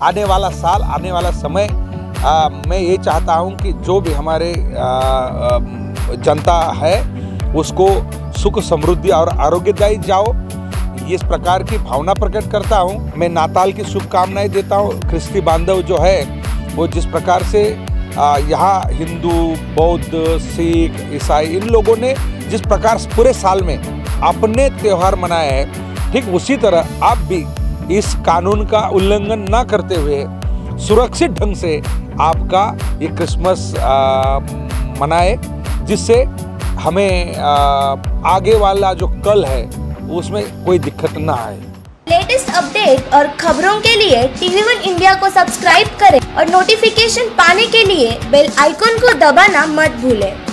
आने वाला साल, आने वाला समय मैं ये चाहता हूँ कि जो भी हमारे जनता है उसको सुख समृद्धि और आरोग्यदायी जाओ, इस प्रकार की भावना प्रकट करता हूँ। मैं नाताल की शुभकामनाएं देता हूँ। ख्रिस्ती बांधव जो है वो जिस प्रकार से यहाँ हिंदू, बौद्ध, सिख, ईसाई इन लोगों ने जिस प्रकार पूरे साल में अपने त्यौहार मनाए हैं, ठीक उसी तरह आप भी इस कानून का उल्लंघन ना करते हुए सुरक्षित ढंग से आपका ये क्रिसमस मनाए, जिससे हमें आगे वाला जो कल है उसमें कोई दिक्कत ना आए। लेटेस्ट अपडेट और खबरों के लिए TV1 इंडिया को सब्सक्राइब करें और नोटिफिकेशन पाने के लिए बेल आइकॉन को दबाना मत भूलें।